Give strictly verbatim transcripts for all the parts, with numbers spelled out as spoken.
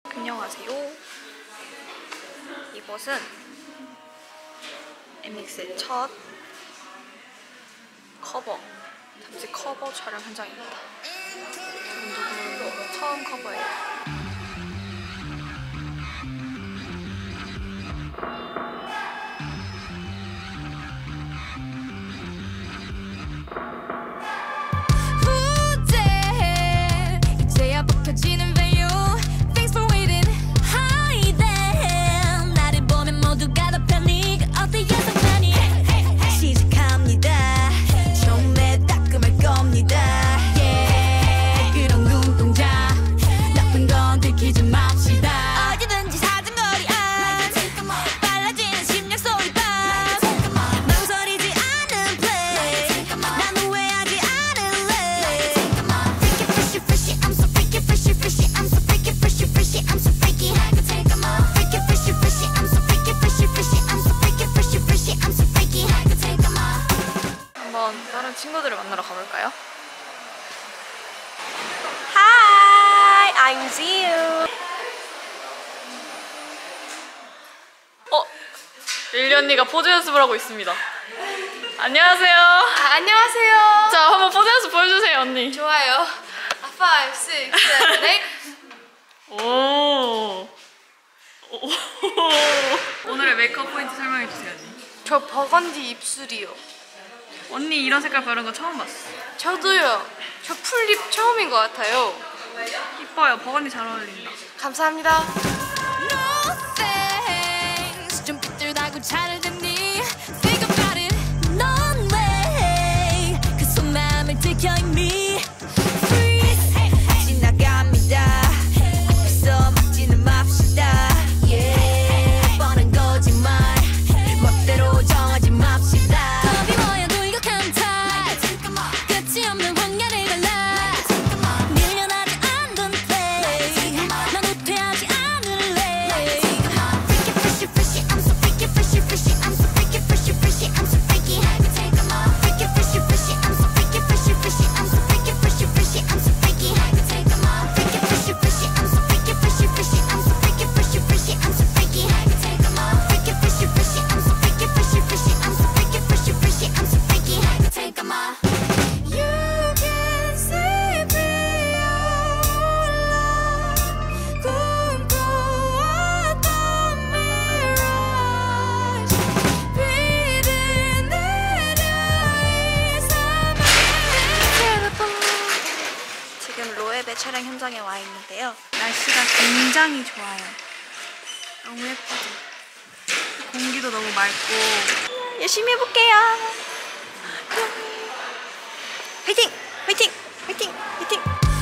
안녕하세요. 이곳은 엠엑스의 첫 커버, 잠시 커버 촬영 현장입니다. 두근두근 처음 커버예요. 다른 친구들을 만나러 가볼까요? Hi, I'm Ziu. 어? 릴리 언니가 포즈 연습을 하고 있습니다. 안녕하세요. 아, 안녕하세요. 자, 한번 포즈 연습 보여주세요, 언니. 좋아요. 아, five, six, seven, eight. 오. 오. 오늘의 메이크업 포인트 설명해 주세요, 언니. 저 버건디 입술이요. 언니 이런 색깔 바른 거 처음 봤어. 저도요. 저 풀립 처음인 것 같아요. 이뻐요. 버건디 잘 어울린다. 감사합니다. 촬영 현장에 와 있는데요. 날씨가 굉장히 좋아요. 너무 예쁘죠? 공기도 너무 맑고. 열심히 해볼게요. 화이팅! 화이팅! 화이팅! 화이팅!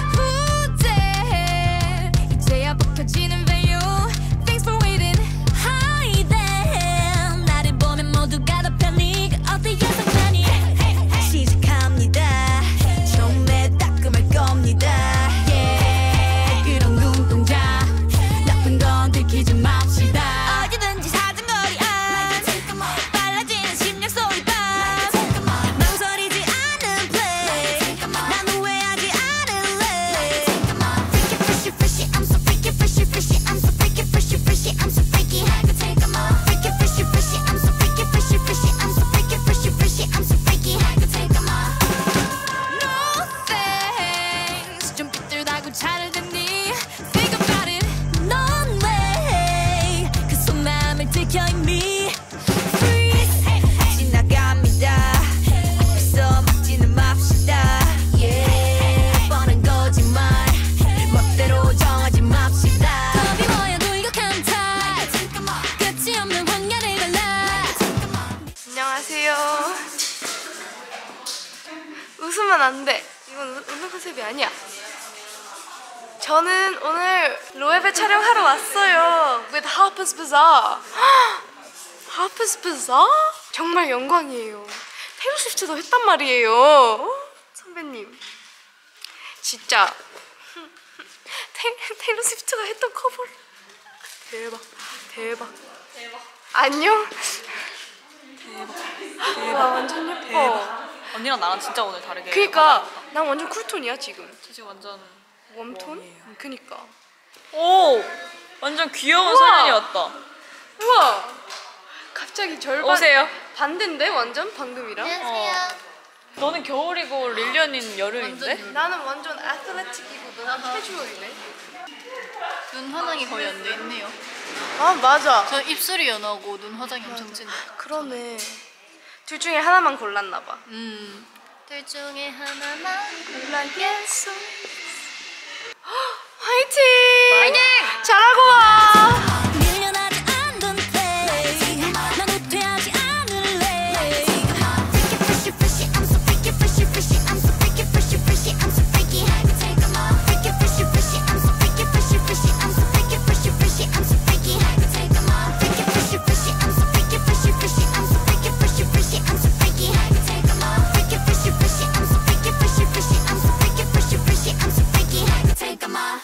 안녕하세요. 웃으면 안 돼. 이건 웃는 컨셉이 아니야. 저는 오늘 로에베 촬영하러 왔어요. With Harper's Bazaar. Harper's Bazaar? 정말 영광이에요. 테일러 스위프트도 했단 말이에요. 어? 선배님. 진짜 테, 테일러 스위프트가 했던 커버를. 대박. 대박. 대박. 안녕. 대박. 와 완전 예뻐. 대박. 언니랑 나랑 진짜 오늘 다르게. 그니까 난 완전 쿨톤이야 지금. 저 지금 완전 웜톤? 웜이에요. 그니까 오! 완전 귀여운 우와! 소년이 왔다. 우와! 갑자기 절반 오세요. 반대인데 완전 방금이랑. 어. 너는 겨울이고 릴리언이는 여름인데? 나는 완전 애틀레틱이고 너는 캐주얼이네. 눈 화장이 거의 안 돼 있네요. 아 맞아. 저 입술이 연하고 눈 화장이 엄청 진해. 그러네. 둘 중에 하나만 골랐나 봐. 음. 둘 중에 하나만. 골라야겠어. 화이팅! 화이팅! 잘하고 와. 밀려나지 않던 play 난 후퇴하지 않을래 Freaky fishy fishy I'm so freaky fishy fishy I'm so freaky fishy fishy I'm so freaky take 'em off Freaky fishy fishy I'm so freaky fishy fishy I'm so freaky fishy fishy I'm so freaky take 'em off Freaky fishy fishy I'm so freaky fishy fishy I'm so freaky fishy fishy I'm so freaky take 'em off Freaky fishy fishy I'm so freaky fishy fishy I'm so freaky fishy fishy I'm so freaky take 'em off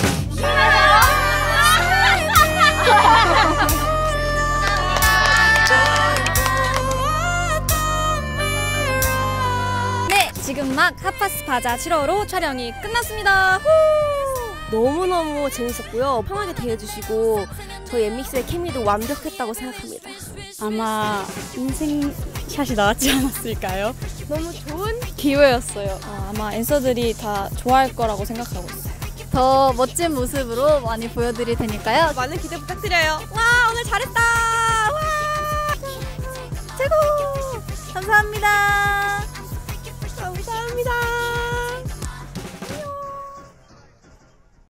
네, 지금 막 핫파스 바자 칠 호로 촬영이 끝났습니다. 후! 너무너무 재밌었고요. 편하게 대해주시고 저희 엠믹스의 케미도 완벽했다고 생각합니다. 아마 인생샷이 나왔지 않았을까요? 너무 좋은 기회였어요. 어, 아마 앤서들이 다 좋아할 거라고 생각하고 있어요. 더 멋진 모습으로 많이 보여드릴 테니까요. 많은 기대 부탁드려요. 와, 오늘 잘했다. 와, 최고. 감사합니다.